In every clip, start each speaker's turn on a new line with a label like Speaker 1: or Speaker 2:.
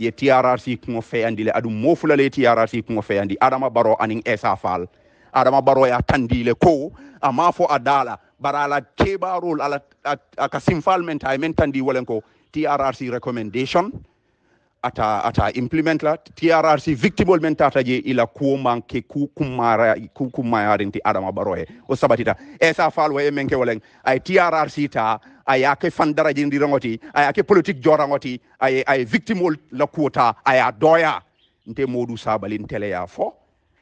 Speaker 1: ye TRRC ko feyandi le adu mofula le TRRC ko feyandi Adama Barrow aning Essa Faal Adama Barrow ya tandile ko amafo adala barala kebarol ala aka simfalment ay mentandi wolen ko TRRC recommendation ata implement la TRRC victimol men tata je ila ko manke ku kumara rinti Adama Barrow o sabatita Essa Faal way menke wolen ay TRRC ta ayake fandara jindi rangoti ayake politique jorangoti ay victimol la quota aya doya nte Momodou Sabally tele ya fo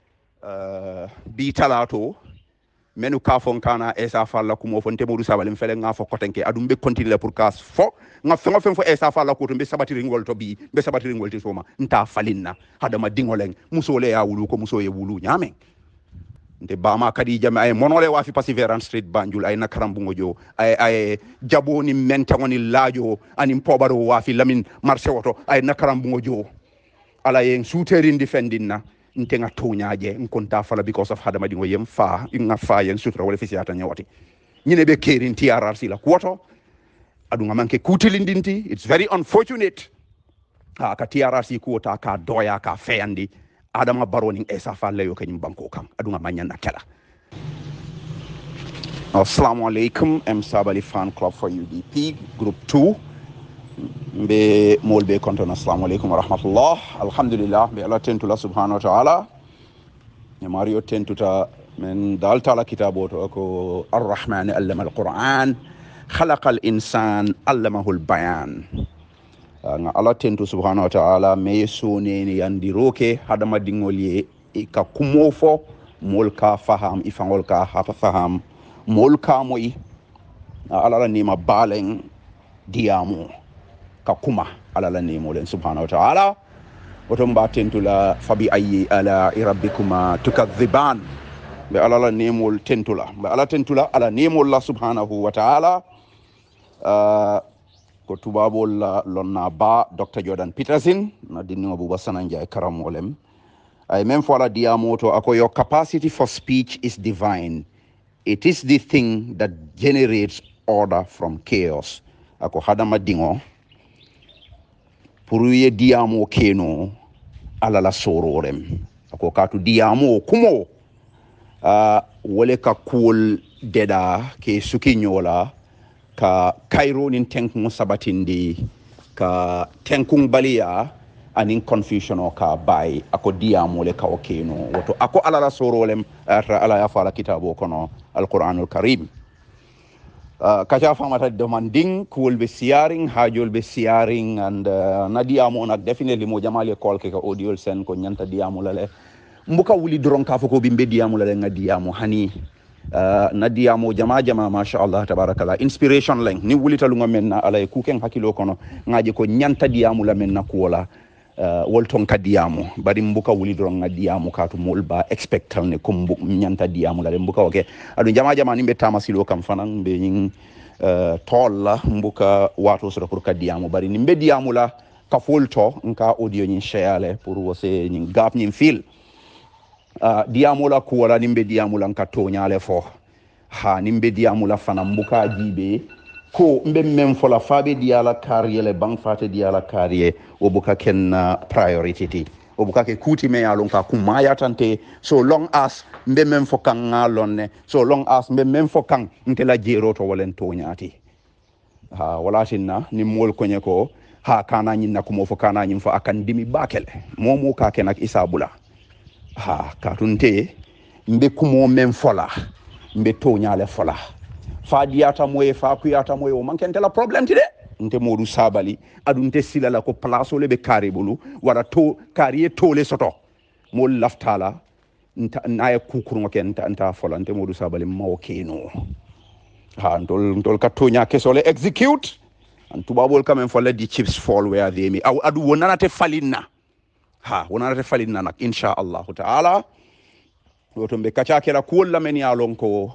Speaker 1: bi talato menu ka fon kana Essa Faal la kumo fon te Momodou Sabally fele nga fo kotenke adum be continuer pour kas fo nga fo Essa Faal la ko to be sabati ringol to bi be sabati ringol ti soma nta falinna hadama dingoleng musole ya wulu ko muso ye wulu nyame nte bama kadi jame ay monole wa fi Perseverance Street Banjul ay nakarambu jo ay jabo ni menta woni laajo ani pobaro wa fi Lamin marché woto ay nakarambu jo ala yen suterin defendinna nte nga toñaaje nkonta fala because of hadama dingo yem fa nga fa yen sutra wala fisiata nyawati nyine be kerin TRRC la kuoto adu nga manke kutilindinti it's very unfortunate ka TRRC kuota ka doya ka feyandi Adama Barrow ning Essa Faal le yo kanyum banko kan adu nga manyana kala assalamu alaikum Sabally fan club for UDP group 2 be molbe konton assalamu alaikum wa rahmatullah alhamdulillah be Allah tentula subhanahu wa ta'ala ya mario tentuta men dal ta'ala kitabo to ko ar-rahman allama al-quran khalaqa al-insan allamahu al-bayan nga Allah tentu subhanahu wa ta'ala me sone ni yandiroke hadama dingoliye ka kumofo molka faham ifangolka hafa faham molka moy ala ni ma balen diamu ka kuma ala la nemo len subhanahu wa ta'ala woto tentula fabi ayi ala rabbikuma tukadhiban be ala la nemo tentula be ala tentula ala nemo la subhanahu wa ta'ala ko tubabol la lonna ba Dr. Jordan Peterson na dinno buba sananja karamolem ay même fois la diamoto ako your capacity for speech is divine, it is the thing that generates order from chaos ako hadama dingo pour ye diamo keno ala la sororem ako katu diamo kumo wole ka kul deda ke sukinyola ka kairo nin tenkung sabatindi ka tenkung balia anin confusion o ka bay ako diamo le ka okeno woto ako ala la sorolem ala ya fala kitabo kono alquranul karim kacha famata demanding cool be sharing hajol be sharing and nadiamo nak definitely mo jamale call ke ka audio sen ko nyanta diamo lale mbuka wuli dron ka foko bimbe diamo lale ngadiamo hani nadiamo jama masha Allah tabarakallah inspiration leng ni wuli talunga menna alay kuken hakilo kono ngaje ko nyanta diamo la menna kuola wolton ka diamo bari mbuka wuli dron ngadiamo ka to molba expectal ne ko nyanta diamo la mbuka oke adu jama ni be tamasilo kam fanan be nyin tolla mbuka wato so pour ka diamo bari ni be diamo la ka folto nka audio nyin share pour wose nyin gap nyin fil diamo la ko wala ni be diamo la nka to nyale fo ha ni be diamo la fana mbuka jibe ko mbe mem fola fabe diala carrière le bank fate diala carrière o buka ken priority o buka ke kuti me ya lonka kuma ya tante so long as mbe mem fo kan ngalonne so long as mbe mem fo kan ntela jero to wolen to nyati ha wala tinna ni mol ko nyeko ha kana nyin na ko fo kana nyin fo akan dimi bakele momo ka ken ak isabula ha ka tunte mbe kumo mem fola mbe to nyale fola fa diata moye fa kuyata moye o mankente la problème ti de nte Momodou Sabally adunte silala ko place le be karibulu wara to kariye to le soto mo laftala nta naye kukuru ken nta fola nte Momodou Sabally mawo keno ha ndol ka tonya kesole execute and tubabol quand même fola di chips fall where they me adu wonana te falinna ha wonana te falinna nak insha Allah taala woto be kacha kala ko lamen ya lonko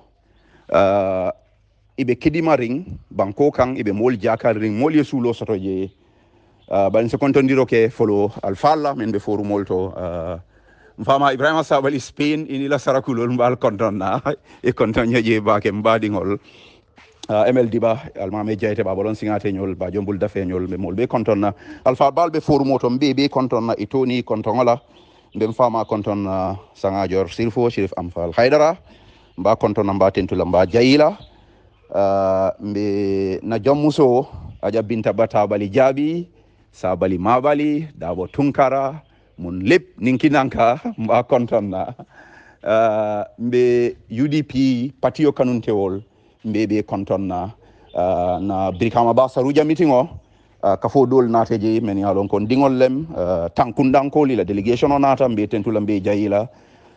Speaker 1: ibe kidima ring banko kan ibe mol jakar ring mol yesulo soto je ban se kontondiro ke follow alfalla men be foru molto mfama Ibrahima Sabally Spain ini la sarakulol mbal kontonna e kontonye je ba ke mbadingol MLD ba almame jeyte ba bolon singate nyol ba jombul dafe nyol be mol be kontonna alfa balbe forumo to be kontonna itoni kontongola be fama kontonna sangajor silfo shirif amfal haydara mba kontonna mba tentula mba jayila mbe na jammuso aja binta bata bali jabi sabali mabali dabo tunkara mun lep ninkinanka mba kontonna mbe UDP patio kanuntewol mbebe kontonna na brikama ba saruja meeting o kafo dol nateje men yalon kon dingol lem tankundanko li la delegation o nata mbe tentula mbe jayila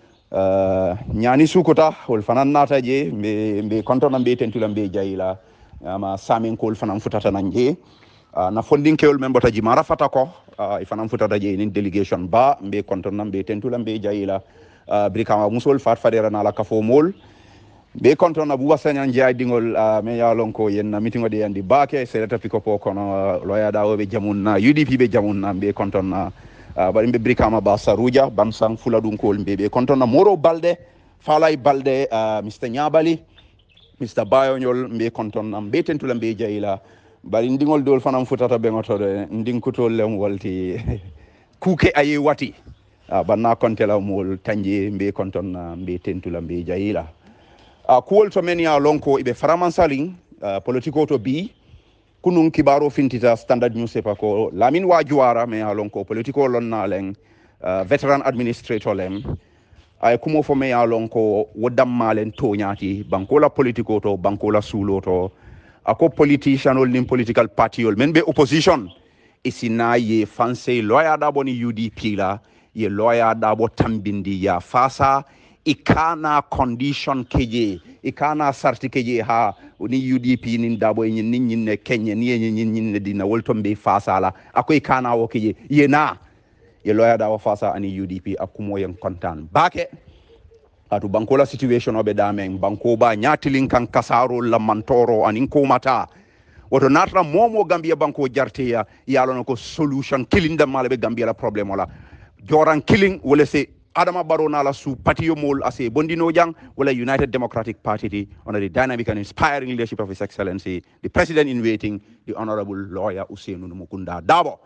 Speaker 1: nyani sukuta wol fanan nataje mbe kontonna mbe tentula mbe jayila ama samin kol fanan futata nanje na fondinkewol men bota ji mara fata ko fanan futata je ni delegation ba mbe kontonna mbe tentula mbe jayila brikama musol fat fadera na la kafo mol be konton abuba sanyan jay dingol me yalon ko yenna meeting ode yandi baake seleta pikopo kono loya dawo be jamunna UDP be jamunna be konton na bari be brikama ba saruja bansang fula dun ko be konton na moro balde falay balde Mr Nyabali Mr Bayonyol be konton na be tentula be jayila bari dingol dol fanam futata be ngotode ndinkutol lem walti kuke ayi wati banna kontela mol tanje be konton na be tentula be jayila kuwol to men ya lonko ibe faramansaling politiko to bi kunun kibaro fintita standard newspaper ko lamin wajuara me ya lonko politiko lonna len veteran administrator lem ay kumo fo me ya lonko wodam malen to nyati bankola politiko to bankola sulo to ako politician ol nim political party ol men be opposition isina ye fanse lawyer da boni UDP la ye lawyer da bo tambindi ya fasa ikana condition keje ikana sarti keje ha ni UDP nin dabo nin ne Kenya nin dina woltombe fasala ako ikana wo keje yena ye lawyer da wo fasa ani UDP akumo yen kontan bake atu bankola situation obe damen banko ba nyatilin kan kasaro la mantoro anin ko mata woto natra momo Gambia banko jarte ya yalono ko solution killing dem mala be Gambia la problem wala joran killing wala se Adama Barrow nala su patio mol ase bondino jang wala United Democratic Party under the dynamic and inspiring leadership of His Excellency the President in waiting the Honorable Lawyer Ousainou Mukunda Dabo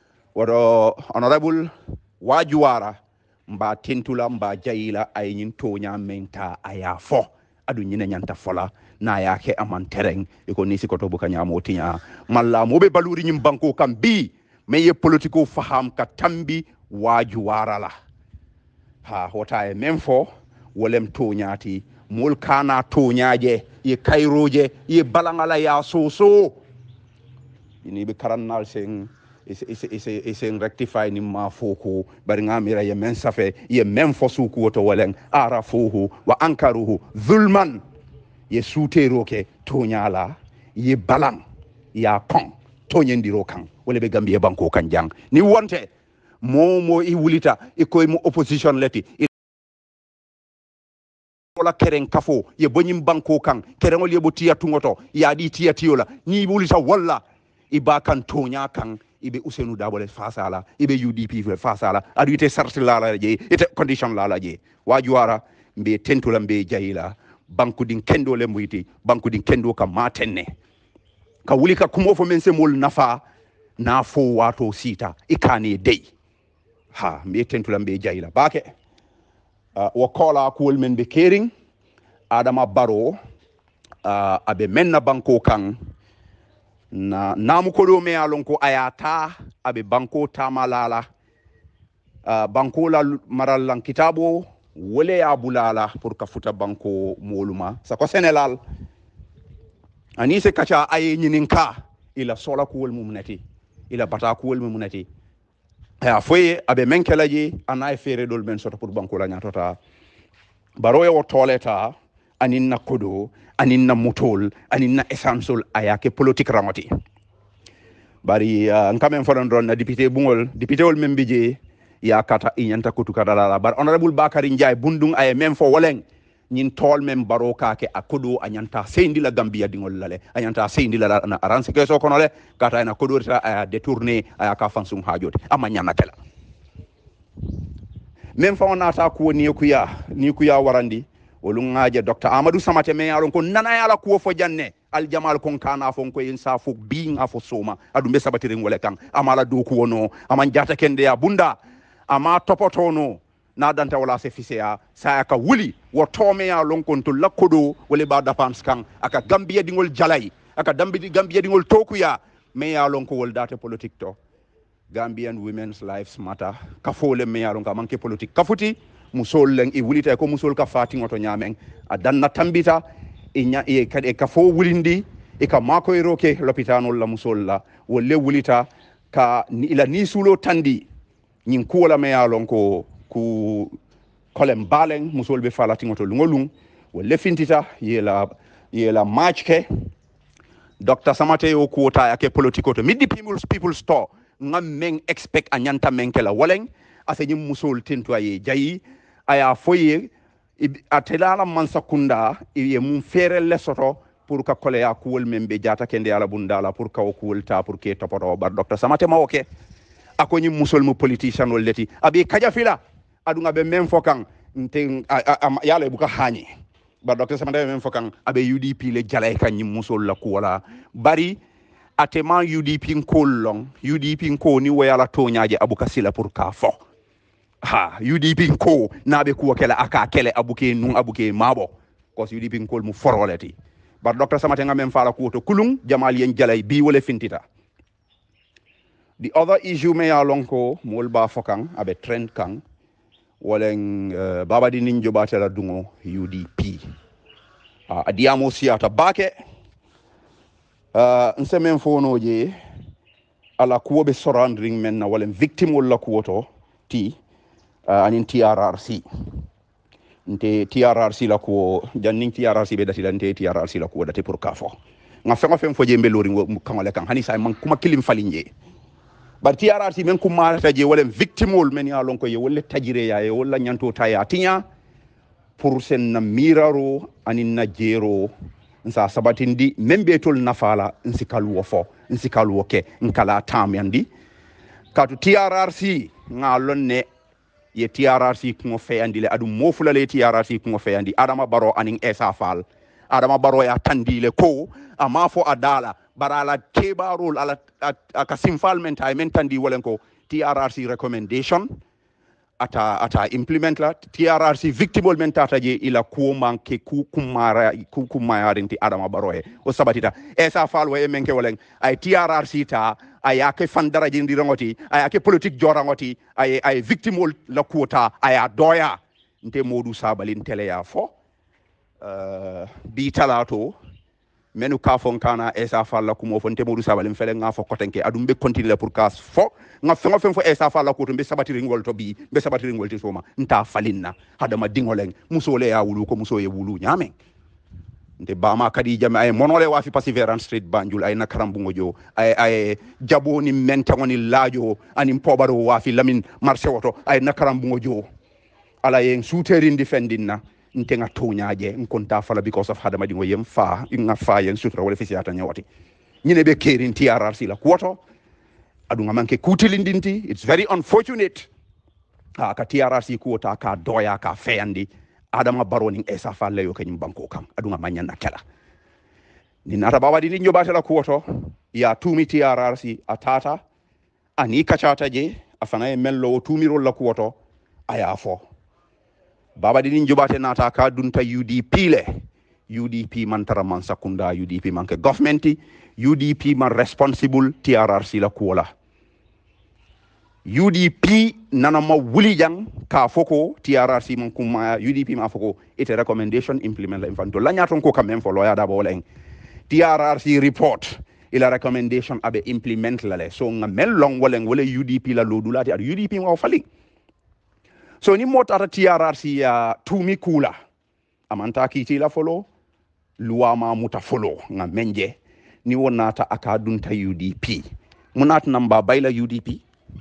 Speaker 1: woto Honorable wajuara mba tentula mba jayila ay nyin tonya menta aya fo adu nyina nyanta fola na yake amantereng iko nisi ko to buka nyamo tinya malla mo be baluri nyim banko kam bi meye politiko faham ka tambi wajuara la ha hota e memfo wolem toñati mol kana toñaje ye kayroje ye balangala ya soso ini be karannal sen isen rectify ni ma foko bari ngamira ye men safe ye memfo suku woto wolen arafuhu wa ankaruhu zulman ye suteroke toñala ye balang ya kon toñendiro kan wala be Gambia banko kan jang ni wonte momo i wulita e koy mo opposition leti wala keren kafo ye bonyim banko kan keren wol yebo tiya tungoto ya di tiya tiola ni wulita walla iba kan tonya kan ibe Ousainou Darboe fasala ibe UDP fasala aduite sarti lala je ite condition lala je wajuara mbe tentula mbe jayila banku din kendo le muyti banku din kendo ka matenne ka wulika kumo fo men se mol nafa na fo wato sita ikane dey ha mbe tentula mbe jayila bake wakola kuwol men be kering Adama Barrow abe menna banko kan na namu kodo me alon ko ayata abe banko tamalala banko la maral lan kitabo wole ya bulala pour ka futa banko moluma sa ko Sénégal ani se kacha ay nyininka ila sola kuwol mumnati ila bata kuwol mumnati ya foye abe menkelaji anay fere dol men soto pour banko la nyatota Barrow o toleta aninna kodo aninna mutol aninna essential ayake politique ramati bari nkamen fodon don na député bungol député wol membije ya kata inyanta kutu kadala bar honorable Bakary Ndiaye bundung ay même fo woleng nyin tol mem Barrow kake akodo anyanta sendi la Gambia dingol lale anyanta sendi la na aranse keso kono le kata na kodo ta détourner ayaka fansum hajote amanyana kala même fa on ata ko ni kuya warandi wolungaje Dr. Amadou Samate me yalon ko nana yala ko fo janne al jamal kon kana fon ko en sa fo bi nga fo soma adu be sabatirin wala kan amala do ko wono aman jata kende ya bunda ama topotono na danta wala se fisea sa aka wuli wo tome ya lon kon to lakkodo wala ba dapans kan aka gambia dingol jalay aka gambia dingol tokuya me ya lon ko wol data politique to Gambian women's lives matter kafole me ya lon ka manke politique kafuti musol leng e wulita ko musol ka fati ngoto nyamen a danna tambita e kade ka fo wulindi e ka mako e roke l'hôpital la musol la wolle wulita ka ila ni sulo tandi nyin kuola me yalon ko ku kolem balen musol be falati ngoto lungolung wolle fintita yela match ke Dr. Samate o kuota yake politiko to midi people store ngam men expect anyanta menkela woleng ase nyim musol tinto aye jayi aya foye atelala mansakunda ye mum fere lesoto pour ka kole ya kuwol membe jata kende ala bundala pour ka kuwol ta pour ke topoto bar Dr. Samate ma oke akoni musol mu politician wol leti abi kaja fila adunga be mem fokan nte yala buka hani bar Dr. Samate mem fokan abe UDP le jalay kan musol la kuwala bari atema UDP kolong UDP ko ni wayala toñaaje abuka sila pour ka fo ha UDP ko nabe kuwa kela aka kele abuke nun abuke mabo cause UDP ko mu foroleti bar Dr. Samate ngam fala ko to kulung jamal yen jalay bi wala fintita. The other issue me ya lonko mol ba fokan abe trend kan wolen baba di ninjo batela dungo UDP adiamo siata bake nsemen fonoje ala kuobe surrounding men na wolen victim wala kuoto ti anin TRRC nte TRRC la ko janning TRRC be dati nte TRRC la ko dati pour kafo nga fengo foje mbelori kamale kan hani say man kuma kilim falinje bar TRRC men kuma taje wolen victim wol men ya lon ko ye wolle tajire ya ye wala nyanto taya tinya pour sen na miraro anin na jero nsa sabatindi membe tol nafala nsikalu wofo nsikalu woke nkala tamyandi katu TRRC ngalonne ye TRRC kungo feyandi le adu mofula le TRRC kungo feyandi Adama Barrow aning Essa Faal Adama Barrow ya tandile ko amafo adala barala kebarol ala akasim Faal menta mentandi wolenko TRRC recommendation ata implement la TRRC victimol mentata je ila ko manke ku kumara renti Adama Barrow o sabatita Essa Faal wa menke wolen ay TRRC ta ayake fandara jindi rangoti ayake politique jorangoti ay victimol la quota aya doya nte Momodou Sabally tele ya fo bi talato menu ka fon kana Essa Faal la kumo fon te Momodou Sabally fele nga fo kotenke adum be continuer pour kas fo nga fengo fo Essa Faal la ko be sabatiri ngol to bi be sabatiri ngol ti soma nta falinna hadama dingoleng musole ya wulu ko muso ye wulu nyame nte bama kadi jame ay monole wafi Perseverance Street Banjul ay nakarambungo jo ay jaboni mentangoni lajo ani pobaro wafi lamin marché woto ay nakarambungo jo ala yen suterin defendinna nte nga toñaaje nkonta fala because of hadama dingo yem fa nga fa yen sutra wala fisiata nyawati nyine be kerin TRRC la kwoto adunga manke kutilindinti it's very unfortunate ka TRRC kwota ka doya ka feyandi Adama Barrow ning Essa Faal le yo kanyum banko kan adunga manyana kala ni nata baba di ninjo batela kwoto ya tumi TRRC atata ani kachata je afana e mello tumi rol la kwoto aya fo baba di ninjo bate nata ka dunta UDP le UDP man tara man sakunda UDP man ke governmenti UDP man responsible TRRC la kuola UDP nanama wuli jang ka foko TRRC man kuma UDP ma foko ite recommendation implement la infanto la nyaton ko quand même fo loya da boleng TRRC report ila recommendation abe implement la le so nga melong woleng wole UDP la lodulati ad UDP wa fali so ni motata TRRC ya tumi kula amanta kiti la folo luama muta folo nga menje ni wonata aka dunta UDP munat namba bayla UDP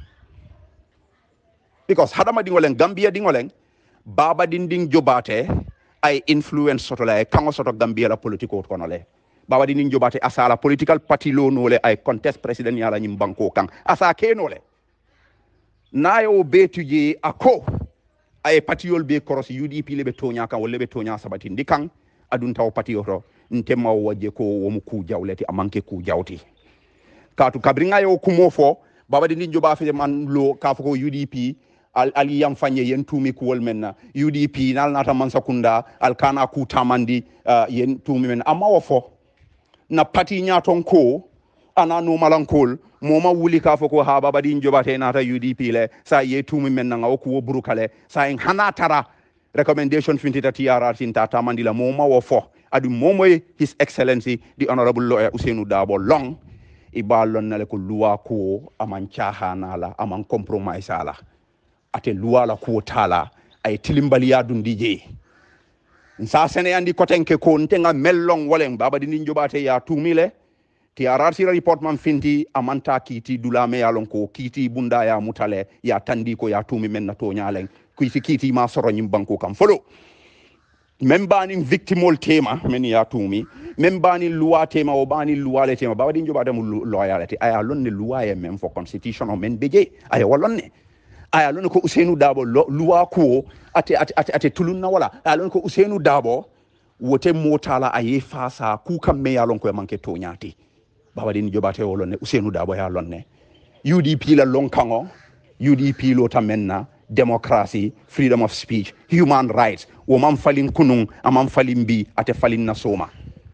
Speaker 1: because hadama dingolen Gambia dingolen baba dinding jobate ay influence soto la kango soto Gambia la politiko kono le baba dinding jobate asala political party lo no le ay contest president yala nyim banko kan asa keno le nayo betuje ako ay patiyol be koros UDP le be tonya kan wala be tonya sabati ndikan adun taw patiyoto ntema waje ko womu ku jawleti amanke ku jawti katu kabringa yo kumo fo baba di njoba fe man lo ka ko UDP ali yam fanye yen tumi ku wol menna UDP nal nata man sakunda al kana ku tamandi yen tumi men amma wo fo na pati nyaton ko ana no malankol moma wuli ka fo ko ha baba di njoba te nata UDP le sa ye tumi men nga o ku burukale sa en hana tara recommendation fintita TRR sinta tamandi la moma wo fo adu momoy his excellency the honorable lawyer Ousainou Darboe Long ibalon nale ko luwa ko aman chahana la aman compromise ala ate luwa la ko tala ay tilimbali ya dundi je nsa sene andi kotenke ko ntenga mellong wolen baba di njobate ya tumile TRR sira report man finti amanta kiti dulame ya lon ko kiti bunda ya mutale ya tandi ko ya tumi men na to nyalen kuiti kiti ma soro nyim banko kam folo membani victimol tema men ya tumi membani loi tema o bani loi le tema baba di njobate mu loyalty aya lonne loi e men fo constitution o men beje aya wolonne aya lon ko Ousainou Darboe loi ko ate tulunna wala aya lon ko Ousainou Darboe wote motala aye fasa ku kam me ya lon ko manke to nyati baba din jobate wolonne Ousainou Darboe ya lonne UDP la lonkango UDP lo tamenna democracy freedom of speech human rights wo man falin kunun amam falin bi ate falin na soma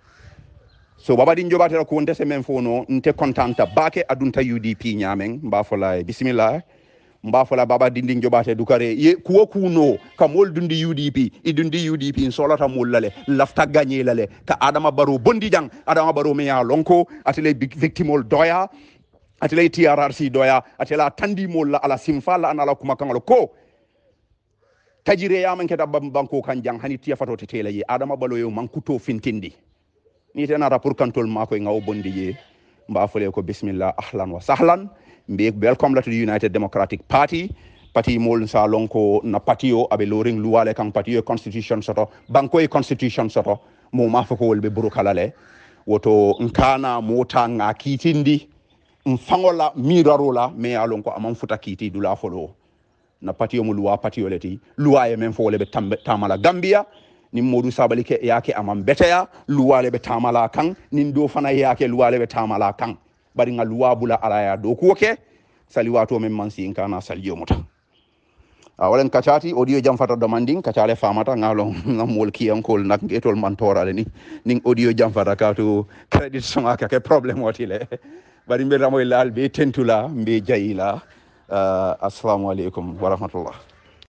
Speaker 1: so baba din jobate ko ndese men fono nte contenta bake adunta UDP nyamen mba fola bismillah mba fola baba dindin jobate dukare ye kuwo kuno ka mol dundi UDP idundi UDP in solata mol lale lafta gagner lale ka Adama Barrow bondi jang Adama Barrow me ya lonko atele victimol doya atele TRRC doya atela tandi mol la ala simfala anala kuma kangalo ko tajire ya man keda banko kan jang hani tiya fato tele ye Adama Barrow yo man kuto fintindi ni tena rapport kantol mako ngaw bondi ye mba fole ko bismillah ahlan wa sahlan mbe welcome to the United Democratic Party parti mol sa lonko na patio abe loring luwale kan patio constitution soto banko e constitution soto mo mafako wolbe burukalale woto nkana mota nga kitindi mfangola mirarola me alonko amam futa kiti dula folo na patio mo luwa patio leti luwa e men fo wolbe tamala Gambia ni Momodou Sabally ke yake amam betaya luwale be tamala kan nin do fana yake luwale be tamala kan bari nga luwa bula alaya do ko ke sali wato men mansi in kana sali yomuta walen kachati audio jam fata demanding kachale famata ngalo ngamol kiyam kol nak etol mantora ni ning audio jam fata ka to credit songa ka ke problem wotile bari mbe ramoy lal be tentula mbe jayila assalamu alaikum wa rahmatullah